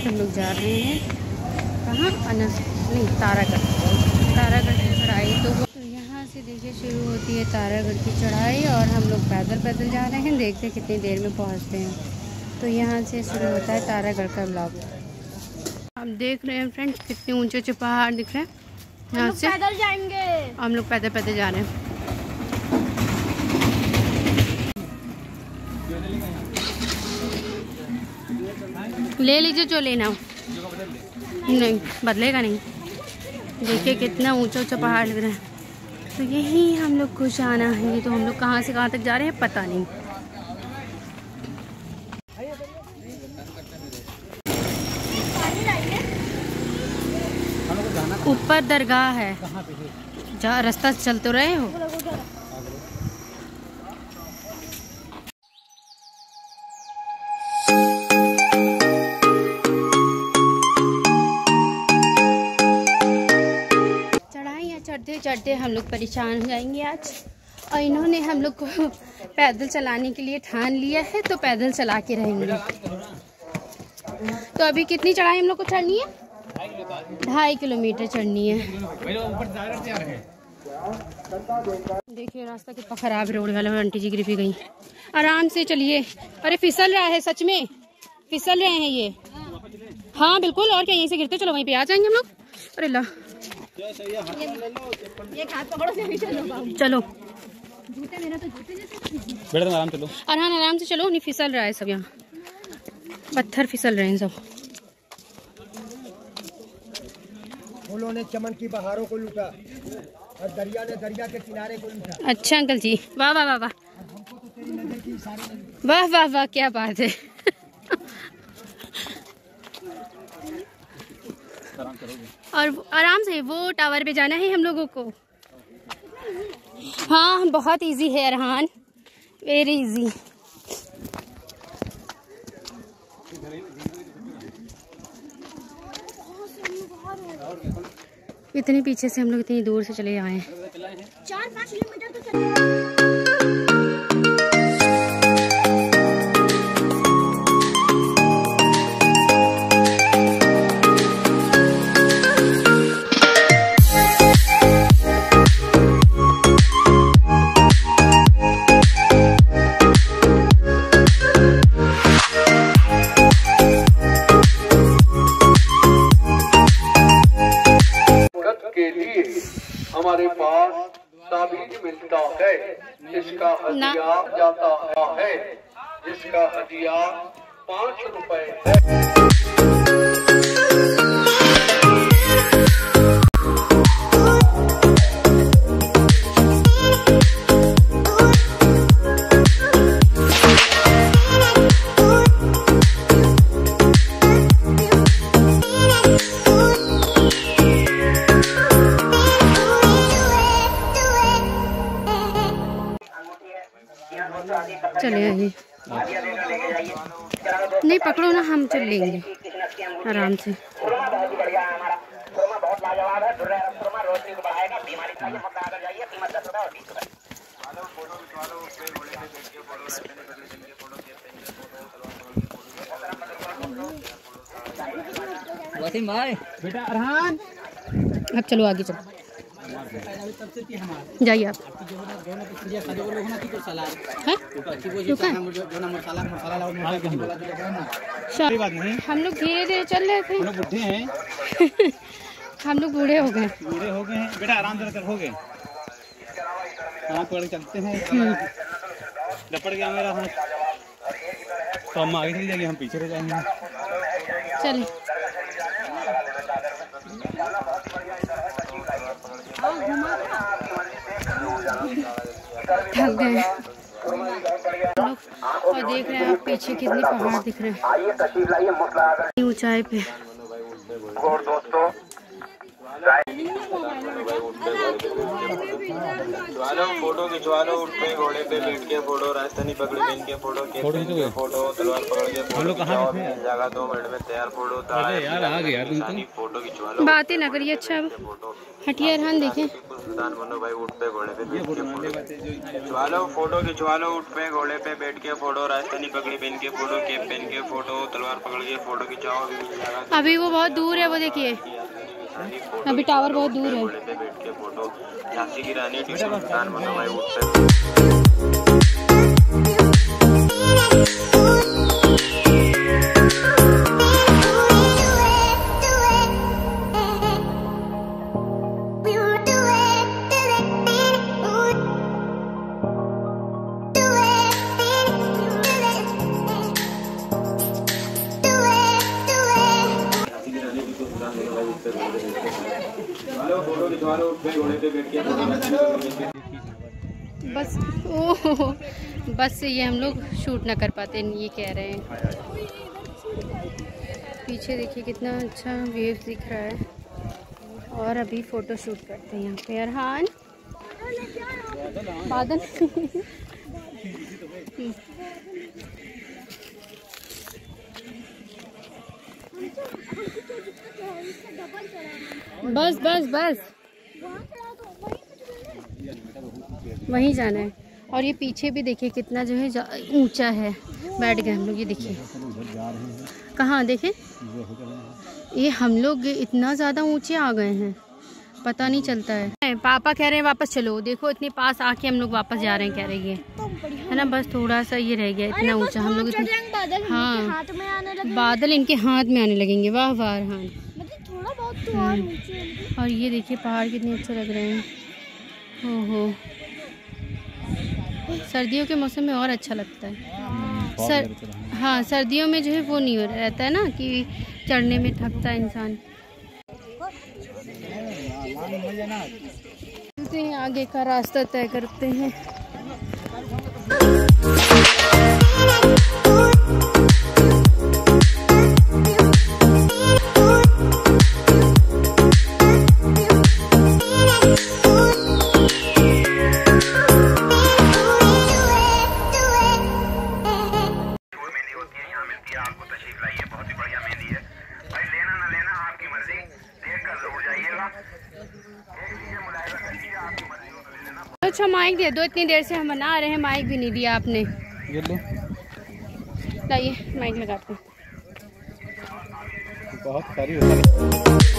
हम लोग जा रहे हैं कहाँ, नहीं तारागढ़ की चढ़ाई। तो यहाँ से देखिए शुरू होती है तारागढ़ की चढ़ाई और हम लोग पैदल पैदल जा रहे हैं। देखते हैं कितनी देर में पहुँचते हैं। तो यहाँ से शुरू होता है तारागढ़ का ब्लॉग। आप देख रहे हैं फ्रेंड्स कितने ऊंचे ऊंचे पहाड़ दिख रहे हैं। यहाँ से पैदल जाएंगे, हम लोग पैदल पैदल जा रहे हैं। ले लीजिए जो लेना हो। नहीं बदलेगा नहीं। देखिए कितना ऊंचा ऊंचा पहाड़ लग रहा है। तो यही हम लोग को जाना है। तो हम लोग कहाँ से कहाँ तक जा रहे हैं पता नहीं। ऊपर दरगाह है, जहाँ रास्ता चल तो रहे हो। चढ़ते चढ़ते हम लोग परेशान हो जाएंगे आज। और इन्होंने हम लोग को पैदल चलाने के लिए ठान लिया है, तो पैदल चला के रहेंगे। तो अभी कितनी चढ़ाई हम लोग को चढ़नी है? 2.5 किलोमीटर चढ़नी है। देखिए रास्ता कितना खराब है, रोड वाला आंटी जी गिर भी गई। आराम से चलिए। अरे फिसल रहा है, सच में फिसल रहे हैं ये। हाँ बिल्कुल, और क्या, यहीं से गिरते चलो वहीं पे आ जाएंगे हम लोग। अरे ला चलो आराम चलो। अरहान आराम से चलो, नहीं फिसल रहा है सब, यहाँ पत्थर फिसल रहे हैं सब। फूलों ने चमन की बहारों को लूटा और दरिया ने दरिया के किनारे को लूटा। अच्छा अंकल जी, वाह वाह वाह वाह वाह वाह वाह, क्या बात है। और आराम से वो टावर पे जाना है हम लोगों को। हाँ बहुत इजी है अरहान, वेरी इजी। इतने पीछे से हम लोग इतनी दूर से चले आए हैं। 4-5 किलोमीटर तो चले। हमारे पास ताबीज मिलता है, जिसका हदिया जाता है, जिसका हदिया 5 रुपए है। चले आइए, नहीं पकड़ो ना, हम चल लेंगे आराम से। वसीम भाई, बेटा अरहान, अब चलो आगे चलो, जाइए आप। हम लोग धीरे धीरे चल रहे थे। बुढ़े हैं हम लोग बूढ़े हो गए। बेटा, आराम से हो गए। हाथ पकड़ चलते हैं। लपड़ गया मेरा हाथ, तो हम आगे चली जाएंगे, हम पीछे रह जाएंगे। चलिए थक गए और देख रहे हैं आप पीछे कितने पहाड़ दिख रहे हैं ऊंचाई पे। और दोस्तों फोटो खिंचवा लो, उठ पे घोड़े पे बैठ के फोटो, राजस्थानी पगड़ी पहन के फोटो, फोटो तलवार पकड़ के फोटो, 2 मिनट में तैयार फोटो। फोटो खिंचवा लो, बातें ना करिए। अच्छा हटिया रहन देखें। भाई उठ पे घोड़े पे बैठ के फोटो खिंचवा लो, फोटो खिंचवा लो, उठ पे घोड़े पे बैठ के फोटो, राजस्थानी पगड़ी पहन के फोटो, कैप पहन के फोटो, तलवार पकड़ के फोटो खिंचाओ। अभी वो बहुत दूर है, वो देखिए अभी टावर बहुत दूर है। घोड़े पे बैठ के फोटो, झांसी की रानी टीपू सुल्तान बनो भाई उठ पे। बस ओह बस से ये हम लोग शूट ना कर पाते, ये कह रहे हैं। पीछे देखिए कितना अच्छा वेव दिख रहा है। और अभी फ़ोटो शूट करते हैं यहाँ पे। अरहान बादल बस बस बस वहीं जाना है। और ये पीछे भी देखिए कितना जो है ऊंचा है। बैठ गए हम लोग, ये देखिए कहाँ देखें, ये हम लोग इतना ज़्यादा ऊंचे आ गए हैं, पता नहीं चलता है। पापा कह रहे हैं वापस चलो, देखो इतने पास आके हम लोग वापस जा रहे हैं, कह रही है ना। बस थोड़ा सा ये रह गया, इतना ऊंचा हम लोग हाँ बादल इनके हाथ में आने लगेंगे। वाह वाह हाँ। और ये देखिए पहाड़ कितने अच्छे लग रहे हैं। ओहो सर्दियों के मौसम में और अच्छा लगता है। हाँ सर्दियों में जो है वो नहीं रहता है ना कि चढ़ने में थकता है इंसान। आगे का रास्ता तय करते हैं। अच्छा माइक दे दो, इतनी देर से हम बना रहे हैं, माइक भी नहीं दिया आपने। लाइए माइक लगाते हैं। बहुत सारी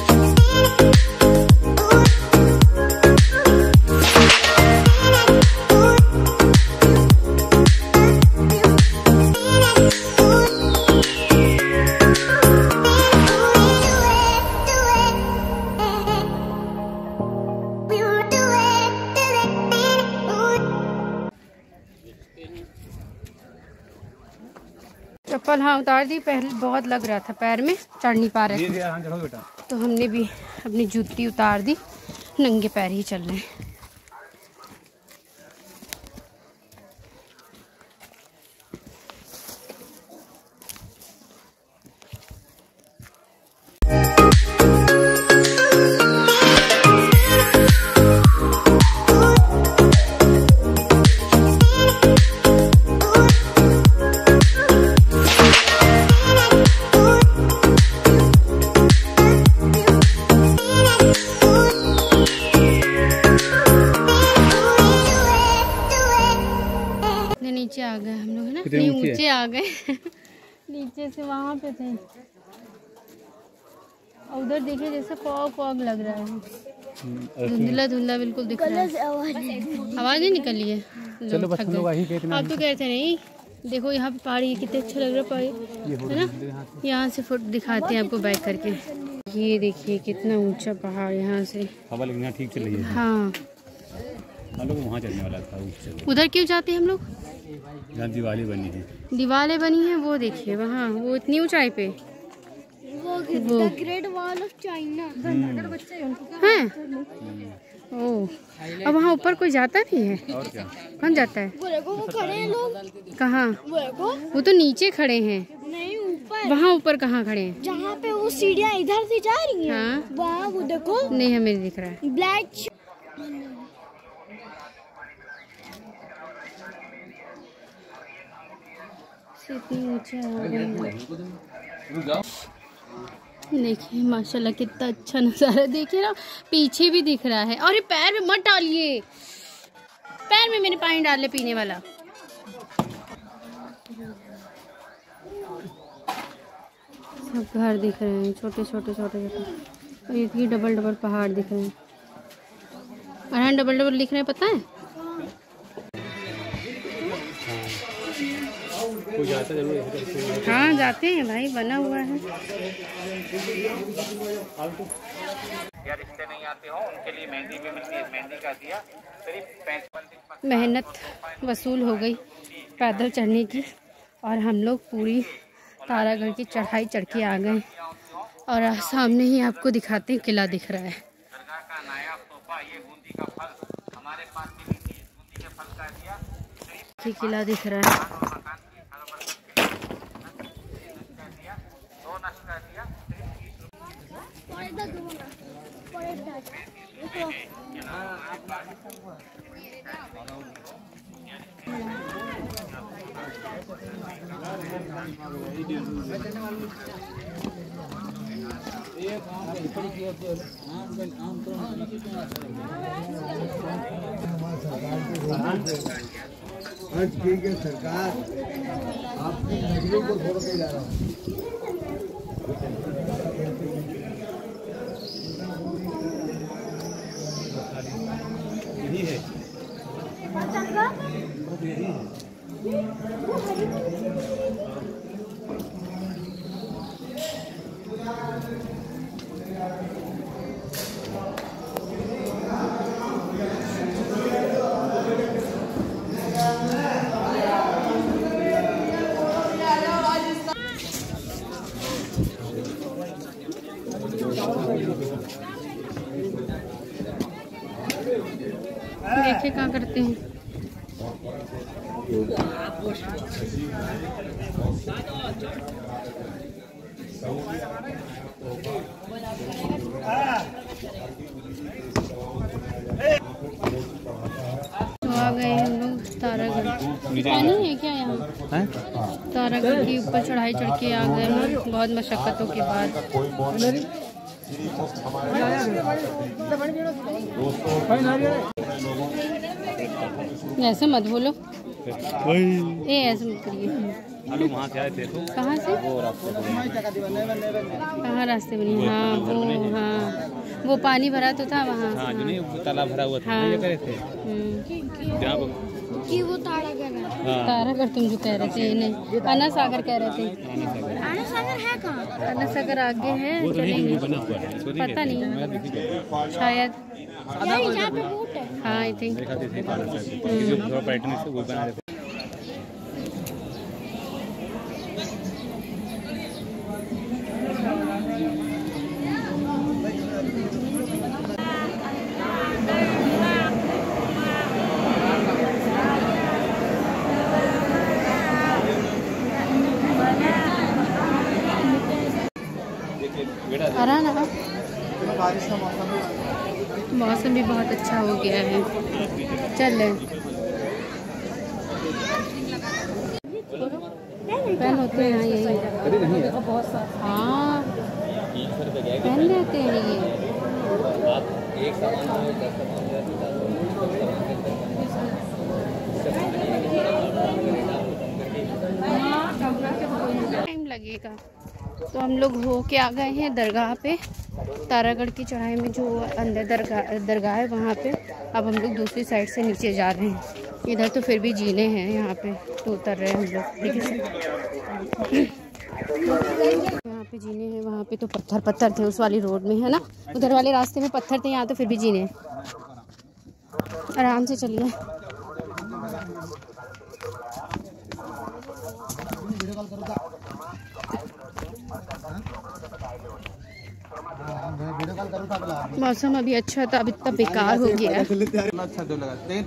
चप्पल हाँ उतार दी, पहले बहुत लग रहा था पैर में, चढ़ नहीं पा रहे थे, तो हमने भी अपनी जूती उतार दी, नंगे पैर ही चल रहे हैं। नीचे आ गए हम लोग, है ना, इतने ऊंचे आ गए नीचे से वहाँ पे थे। और उधर देखिए जैसे फॉग फॉग लग रहा है, धुंधला धुंधला बिल्कुल दिख रहा है। आवाज नहीं निकली है। चलो बस हम लोग वहीं पे इतना आप तो कहते नहीं। देखो यहाँ पे पहाड़ी कितने अच्छा लग रहा है ना। यहाँ से फोटो दिखाते हैं आपको बैक करके। ये देखिए कितना ऊंचा पहाड़, यहाँ से हवा लगना ठीक चल रही है। हाँ हम लोग वहाँ चलने वाला था। उधर क्यों जाते हैं हम लोग? जहाँ दीवारें बनी है, दीवारें बनी है वो देखिए वहाँ, वो इतनी ऊंचाई पे वो ग्रेट वॉल ऑफ चाइना है। ओह अब वहाँ ऊपर कोई जाता भी है? और क्या, कौन जाता है? वो देखो वो खड़े हैं लोग। कहाँ? वो देखो वो तो नीचे खड़े हैं। नहीं ऊपर। वहाँ ऊपर कहाँ खड़े हैं? जहाँ पे वो सीढ़ियाँ इधर से जा रही हैं। हाँ। वहाँ वो देखो। नहीं हमें नहीं दिख रहा है। ब्लैक। इतनी ऊंचा देखिए माशाल्लाह कितना अच्छा नज़ारा। देखिए ना पीछे भी दिख रहा है। और ये पैर में मत डालिए, पैर में मैंने पानी डाल ले पीने वाला। सब घर दिख रहे हैं छोटे छोटे छोटे छोटे, और ये डबल डबल पहाड़ दिख रहे हैं। और हाँ डबल डबल लिख रहे हैं पता है। हाँ जाते हैं भाई, बना हुआ है। या रिश्ते नहीं आते हो उनके लिए मेहंदी भी मिलती है। मेहंदी का दिया सिर्फ 55। मेहनत वसूल हो गई पैदल चढ़ने की, और हम लोग पूरी तारागढ़ की चढ़ाई चढ़ के आ गए। और सामने ही आपको दिखाते हैं किला दिख रहा है। दरगाह का नायाब तोहफा ये बूंदी का फल हमारे पास भी नहीं थी। बूंदी के फल का दिया ये किला दिख रहा है। ठीक है सरकार, आपकी नजरों को छोड़ के जा रहा हूँ। यही है देखिए क्या करते हैं। तो आ गए हम लोग तारागढ़। पानी है क्या यहाँ? तारागढ़ के ऊपर चढ़ाई चढ़ के आ गए हैं बहुत मशक्क़तों के बाद। ऐसे मत बोलो, ए ऐसे मत करिए। आलू वहाँ से आए थे तो कहाँ से? वो रास्ते कहाँ रास्ते बनी? हाँ वो, हाँ वो पानी भरा तो था वहाँ। हाँ जो नहीं वो तालाब भरा हुआ था। हाँ। ये करे थे जहाँ कि वो तारागढ़ है। तारागढ़ तुम जो कह रहे थे, नहीं अन्ना सागर कह रहे थे। अन्ना सागर है कहाँ? अन्ना सागर आगे है, चलेंगे। पता नहीं शायद। यहाँ पे बोट है। हाँ आई थिंक। पर्यटन से वो बना रहे थे। हरा ना मौसम भी बहुत अच्छा हो गया है। चल पहन होते हैं यहाँ यही। हाँ पहन लेते हैं ये। टाइम लगेगा। तो हम लोग हो के आ गए हैं दरगाह पे। तारागढ़ की चढ़ाई में जो अंदर दरगाह है वहाँ पे। अब हम लोग दूसरी साइड से नीचे जा रहे हैं। इधर तो फिर भी जीने हैं यहाँ पे, तो उतर रहे हैं हम लोग। देखिए यहाँ पे जीने हैं, वहाँ पे तो पत्थर थे उस वाली रोड में, है ना। उधर वाले रास्ते में पत्थर थे, यहाँ तो फिर भी जीने हैं। आराम से चलिए। मौसम अभी अच्छा था, अब इतना बेकार हो गया।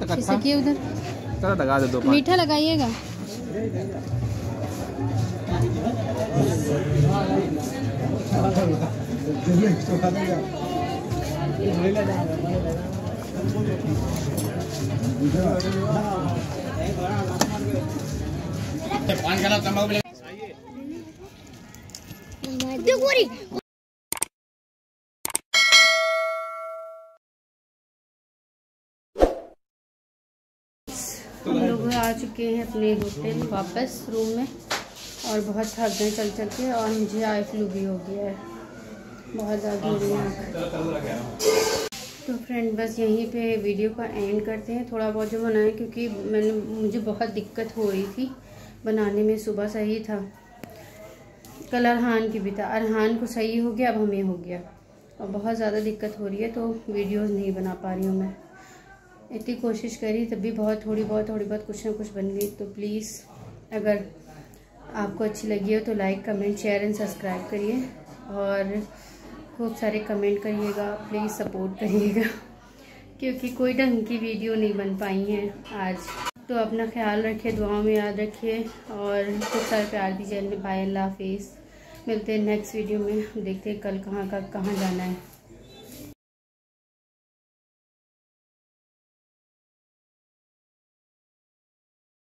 उधर मीठा लगाइएगा। हम लोग आ चुके हैं अपने होटल वापस रूम में और बहुत थक गए चल चल के, और मुझे आई फ्लू भी हो गया है, बहुत ज़्यादा हो रही है। तो फ्रेंड बस यहीं पे वीडियो का एंड करते हैं। थोड़ा बहुत जो बनाया क्योंकि मुझे बहुत दिक्कत हो रही थी बनाने में। सुबह सही था, कल अरहान की भी था, अरहान को सही हो गया, अब हमें हो गया और बहुत ज़्यादा दिक्कत हो रही है, तो वीडियोज़ नहीं बना पा रही हूँ मैं। इतनी कोशिश करी तब भी बहुत थोड़ी बहुत कुछ ना कुछ बन गई। तो प्लीज़ अगर आपको अच्छी लगी हो तो like comment share and subscribe करिए और खूब सारे कमेंट करिएगा, प्लीज़ सपोर्ट करिएगा क्योंकि कोई ढंग की वीडियो नहीं बन पाई है आज। तो अपना ख्याल रखिए, दुआओं में याद रखिए और खूब सारे प्यार दीजिए। बाय, अल्लाह हाफिज़। मिलते हैं नेक्स्ट वीडियो में, देखते हैं कल कहाँ जाना है।